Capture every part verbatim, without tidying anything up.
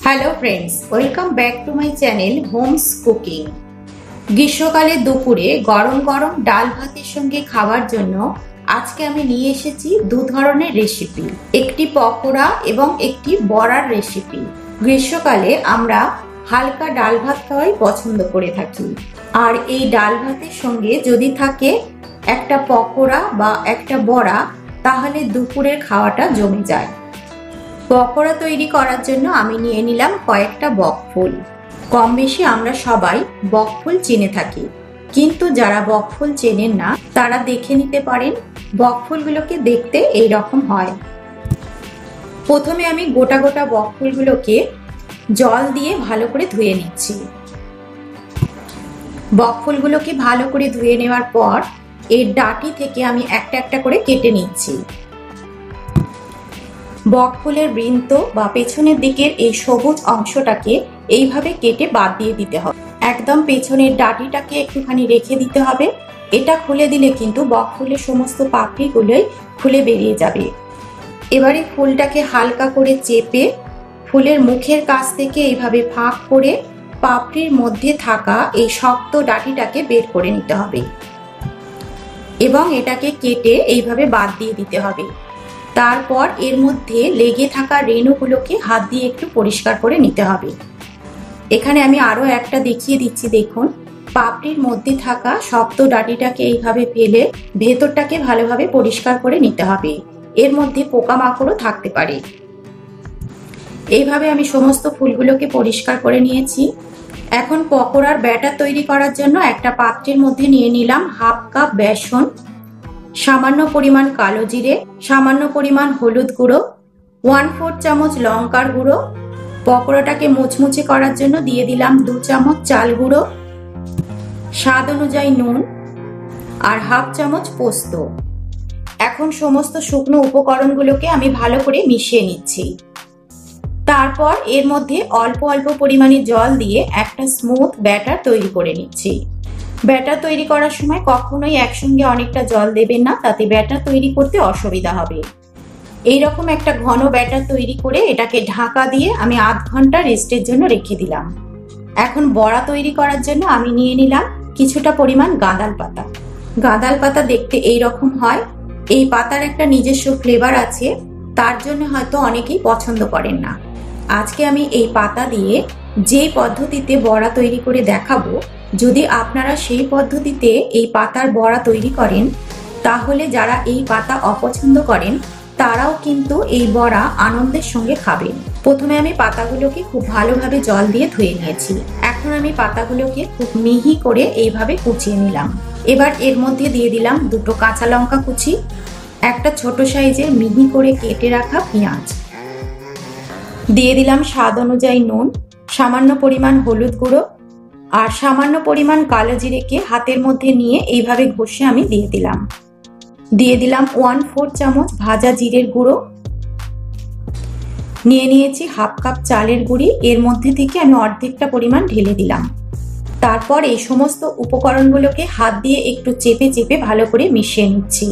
Hello friends, welcome back to my channel homes cooking. গ্রীষ্মকালের দুপুরে গরম গরম ডাল ভাতের সঙ্গে খাওয়ার জন্য আজকে আমি নিয়ে এসেছি দু ধরনের রেসিপি, একটি পকোড়া এবং একটি বড়ার রেসিপি। গ্রীষ্মকালে আমরা হালকা ডাল ভাত খাওয়াই পছন্দ করে থাকি, আর এই ডাল ভাতের সঙ্গে যদি থাকে একটা পকোড়া বা একটা বড়া, তাহলে দুপুরের খাওয়াটা জমে যায়। পকোড়া তৈরি করার জন্য আমি নিয়ে নিলাম কয়েকটা বকফুল। কম বেশি আমরা সবাই বকফুল চিনে থাকি, কিন্তু যারা বকফুল চেনেন না তারা দেখে নিতে পারেন বকফুলগুলোকে দেখতে এই রকম হয়। প্রথমে আমি গোটা গোটা বকফুলগুলোকে জল দিয়ে ভালো করে ধুয়ে নিচ্ছি। বকফুলগুলোকে ভালো করে ধুয়ে নেওয়ার পর এর ডাঁটি থেকে আমি একটা একটা করে কেটে নিচ্ছি। বকফুলের বৃন্ত বা পেছনের দিকের এই সবুজ অংশটাকে এইভাবে কেটে বাদ দিয়ে দিতে হবে। একদম পেছনের ডাঁটিটাকে একটুখানি রেখে দিতে হবে। এটা খুলে দিলে কিন্তু বকফুলের সমস্ত পাপড়িগুলোই খুলে বেরিয়ে যাবে। এবারে ফুলটাকে হালকা করে চেপে ফুলের মুখের কাছ থেকে এইভাবে ফাঁক করে পাপড়ির মধ্যে থাকা এই শক্ত ডাঁটিটাকে বের করে নিতে হবে এবং এটাকে কেটে এইভাবে বাদ দিয়ে দিতে হবে। তারপর এর মধ্যে লেগে থাকা রেণুগুলোকে হাত দিয়ে একটু পরিষ্কার করে নিতে হবে। এখানে আমি আরো একটা দেখিয়ে দিচ্ছি, দেখুন পাপড়ির মধ্যে থাকা শক্ত ডাঁটিটাকে এইভাবে ফেলে ভেতরটাকে ভালোভাবে পরিষ্কার করে নিতে হবে। এর মধ্যে পোকামাকড়ও থাকতে পারে। এইভাবে আমি সমস্ত ফুলগুলোকে পরিষ্কার করে নিয়েছি। এখন পকোড়ার ব্যাটার তৈরি করার জন্য একটা পাত্রের মধ্যে নিয়ে নিলাম হাফ কাপ বেসন, সামান্য পরিমাণ কালো জিরে, সামান্য পরিমাণ হলুদ গুঁড়ো, ওয়ান ফোর চামচ লঙ্কার গুঁড়ো। পকোড়াটাকে মুচমুচে করার জন্য দিয়ে দিলাম দু চামচ চাল গুঁড়ো, স্বাদ অনুযায়ী নুন আর হাফ চামচ পোস্ত। এখন সমস্ত শুকনো উপকরণগুলোকে আমি ভালো করে মিশিয়ে নিচ্ছি। তারপর এর মধ্যে অল্প অল্প পরিমাণে জল দিয়ে একটা স্মুথ ব্যাটার তৈরি করে নিচ্ছি। ব্যাটার তৈরি করার সময় কখনোই একসঙ্গে অনেকটা জল দেবেন না, তাতে ব্যাটার তৈরি করতে অসুবিধা হবে। এইরকম একটা ঘন ব্যাটার তৈরি করে এটাকে ঢাকা দিয়ে আমি আধ ঘন্টা রেস্টের জন্য রেখে দিলাম। এখন বড়া তৈরি করার জন্য আমি নিয়ে নিলাম কিছুটা পরিমাণ গাঁদাল পাতা। গাঁদাল পাতা দেখতে এই রকম হয়। এই পাতার একটা নিজস্ব ফ্লেভার আছে, তার জন্য হয়তো অনেকেই পছন্দ করেন না। আজকে আমি এই পাতা দিয়ে যে পদ্ধতিতে বড়া তৈরি করে দেখাবো, যদি আপনারা সেই পদ্ধতিতে এই পাতার বড়া তৈরি করেন, তাহলে যারা এই পাতা অপছন্দ করেন তারাও কিন্তু এই বড়া আনন্দের সঙ্গে খাবেন। প্রথমে আমি পাতাগুলোকে খুব ভালোভাবে জল দিয়ে ধুয়ে নিয়েছি। এখন আমি পাতাগুলোকে খুব মিহি করে এইভাবে কুচিয়ে নিলাম। এবার এর মধ্যে দিয়ে দিলাম দুটো কাঁচা লঙ্কা কুচি, একটা ছোট সাইজের মিহি করে কেটে রাখা পেঁয়াজ, দিয়ে দিলাম স্বাদ অনুযায়ী নুন, সামান্য পরিমাণ হলুদ গুঁড়ো আর সামান্য পরিমাণ কালো জিরেকে হাতের মধ্যে নিয়ে এইভাবে ঘষে আমি দিয়ে দিলাম। দিয়ে দিলাম ওয়ান ফোর চামচ ভাজা জিরের গুঁড়ো, নিয়ে নিয়েছি হাফ কাপ চালের গুঁড়ি, এর মধ্যে থেকে আমি অর্ধেকটা পরিমাণ ঢেলে দিলাম। তারপর এই সমস্ত উপকরণগুলোকে হাত দিয়ে একটু চেপে চেপে ভালো করে মিশিয়ে নিচ্ছি।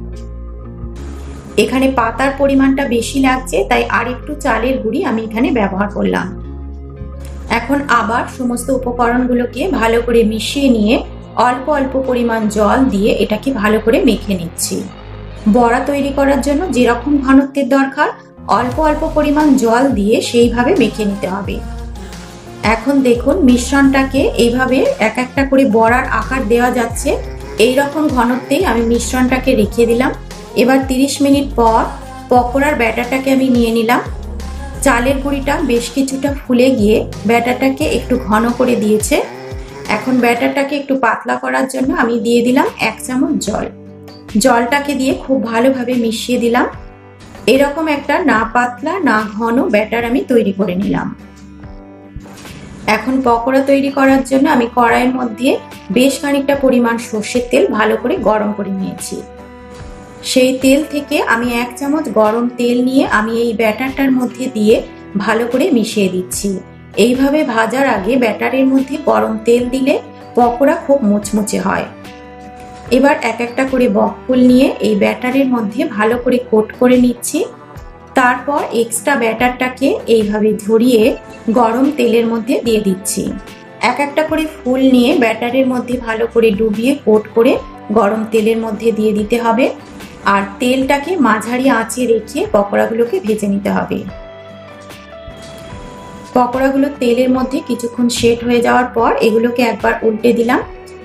এখানে পাতার পরিমাণটা বেশি লাগছে, তাই আর একটু চালের গুঁড়ি আমি এখানে ব্যবহার করলাম। এখন আবার সমস্ত উপকরণগুলোকে ভালো করে মিশিয়ে নিয়ে অল্প অল্প পরিমাণ জল দিয়ে এটাকে ভালো করে মেখে নিচ্ছি। বড়া তৈরি করার জন্য যেরকম ঘনত্বের দরকার অল্প অল্প পরিমাণ জল দিয়ে সেইভাবে মেখে নিতে হবে। এখন দেখুন মিশ্রণটাকে এইভাবে এক একটা করে বড়ার আকার দেওয়া যাচ্ছে। এই রকম ঘনত্বেই আমি মিশ্রণটাকে রেখে দিলাম। এবার তিরিশ মিনিট পর পকোড়ার ব্যাটারটাকে আমি নিয়ে নিলাম। চালের গুঁড়িটা বেশ কিছুটা ফুলে গিয়ে ব্যাটারটাকে একটু ঘন করে দিয়েছে। এখন ব্যাটারটাকে একটু পাতলা করার জন্য আমি দিয়ে দিলাম এক চামচ জল। জলটাকে দিয়ে খুব ভালোভাবে মিশিয়ে দিলাম। এরকম একটা না পাতলা না ঘন ব্যাটার আমি তৈরি করে নিলাম। এখন পকোড়া তৈরি করার জন্য আমি কড়াইয়ের মধ্যে বেশ খানিকটা পরিমাণ সর্ষের তেল ভালো করে গরম করে নিয়েছি। সেই তেল থেকে আমি এক চামচ গরম তেল নিয়ে আমি এই ব্যাটারটার মধ্যে দিয়ে ভালো করে মিশিয়ে দিচ্ছি। এইভাবে ভাজার আগে ব্যাটারের মধ্যে গরম তেল দিলে পকোড়া খুব মুচমুচে হয়। এবার এক একটা করে বকফুল নিয়ে এই ব্যাটারের মধ্যে ভালো করে কোট করে নিচ্ছি। তারপর এক্সট্রা ব্যাটারটাকে এইভাবে ঝরিয়ে গরম তেলের মধ্যে দিয়ে দিচ্ছি। এক একটা করে ফুল নিয়ে ব্যাটারের মধ্যে ভালো করে ডুবিয়ে কোট করে গরম তেলের মধ্যে দিয়ে দিতে হবে। আর তেলটাকে মাঝারি আঁচে রেখে পকোড়াগুলোকে ভেজে নিতে হবে। পকোড়াগুলো তেলের মধ্যে কিছুক্ষণ সেট হয়ে যাওয়ার পর এগুলোকে একবার উল্টে দিলাম।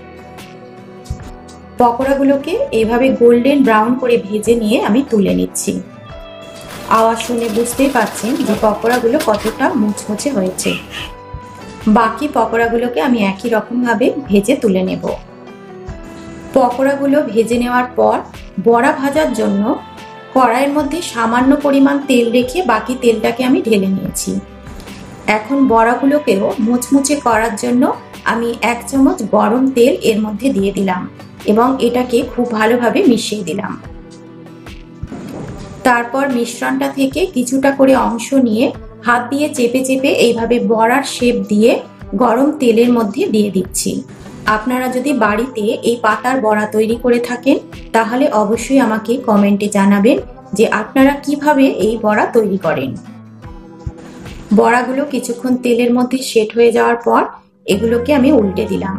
পকোড়াগুলোকে এইভাবে গোল্ডেন ব্রাউন করে ভেজে নিয়ে আমি তুলে নিচ্ছি। আওয়াজ শুনে বুঝতেই পারছেন যে পকোড়াগুলো কতটা মুচমুচে হয়েছে। বাকি পকোড়াগুলোকে আমি একই রকমভাবে ভেজে তুলে নেব। পকোড়াগুলো ভেজে নেওয়ার পর বড়া ভাজার জন্য কড়াইয়ের মধ্যে সামান্য পরিমাণ তেল রেখে বাকি তেলটাকে আমি ঢেলে নিয়েছি। এখন বড়াগুলোকেও মুচমুচে করার জন্য আমি এক চামচ গরম তেল এর মধ্যে দিয়ে দিলাম এবং এটাকে খুব ভালোভাবে মিশিয়ে দিলাম। তারপর মিশ্রণটা থেকে কিছুটা করে অংশ নিয়ে হাত দিয়ে চেপে চেপে এইভাবে বড়ার শেপ দিয়ে গরম তেলের মধ্যে দিয়ে দিচ্ছি। আপনারা যদি বাড়িতে এই পাতার বড়া তৈরি করে থাকেন তাহলে অবশ্যই আমাকে কমেন্টে জানাবেন যে আপনারা কিভাবে এই বড়া তৈরি করেন। বড়াগুলো কিছুক্ষণ তেলের মধ্যে সেট হয়ে যাওয়ার পর এগুলোকে আমি উল্টে দিলাম।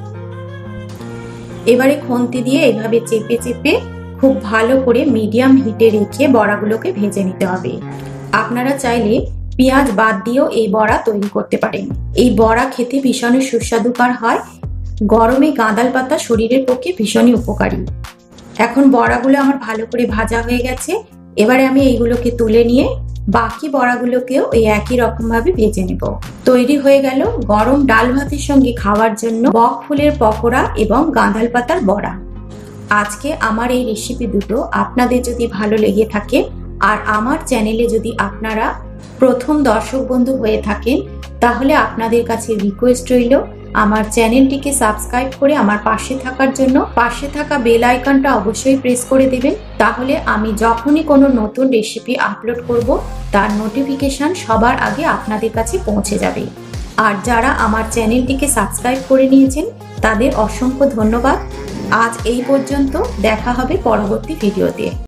এবারে খুন্তি দিয়ে এইভাবে চেপে চেপে খুব ভালো করে মিডিয়াম হিটে রেখে বড়াগুলোকে ভেজে নিতে হবে। আপনারা চাইলে পেঁয়াজ বাদ দিয়েও এই বড়া তৈরি করতে পারেন। এই বড়া খেতে ভীষণই সুস্বাদুকর হয়। গরমে গাঁদাল পাতা শরীরের পক্ষে ভীষণই উপকারী। এখন বড়াগুলো আমার ভালো করে ভাজা হয়ে গেছে। এবারে আমি এইগুলোকে তুলে নিয়ে বাকি বড়াগুলোকেও এই একই রকম ভাবে ভেজে নেব। তৈরি হয়ে গেল গরম ডাল ভাতের সঙ্গে খাওয়ার জন্য বক ফুলের পকোড়া এবং গাঁদাল পাতার বড়া। আজকে আমার এই রেসিপি দুটো আপনাদের যদি ভালো লেগে থাকে আর আমার চ্যানেলে যদি আপনারা প্রথম দর্শক বন্ধু হয়ে থাকেন তাহলে আপনাদের কাছে রিকোয়েস্ট রইল আমার চ্যানেলটিকে সাবস্ক্রাইব করে আমার পাশে থাকার জন্য। পাশে থাকা বেল আইকনটা অবশ্যই প্রেস করে দেবেন, তাহলে আমি যখনই কোনো নতুন রেসিপি আপলোড করব তার নোটিফিকেশন সবার আগে আপনাদের কাছে পৌঁছে যাবে। আর যারা আমার চ্যানেলটিকে সাবস্ক্রাইব করে নিয়েছেন তাদের অসংখ্য ধন্যবাদ। আজ এই পর্যন্ত, দেখা হবে পরবর্তী ভিডিওতে।